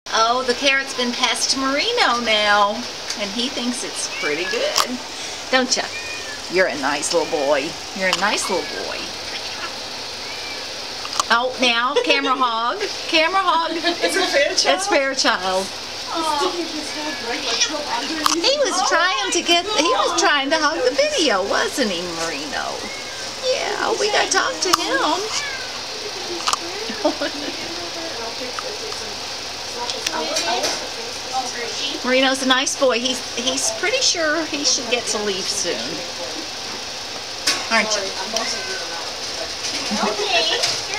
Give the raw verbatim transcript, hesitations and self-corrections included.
Oh, the carrot's been passed to Merino now, and he thinks it's pretty good. Don't you? You're a nice little boy. You're a nice little boy. Oh, now, camera hog. Camera hog. It's a Fairchild? It's Fairchild. He was trying to get, he was trying to hug the video, wasn't he, Merino? Yeah, we got to talk to him. Merino's a nice boy. He's, he's pretty sure he should get to leave soon. Aren't you? Okay.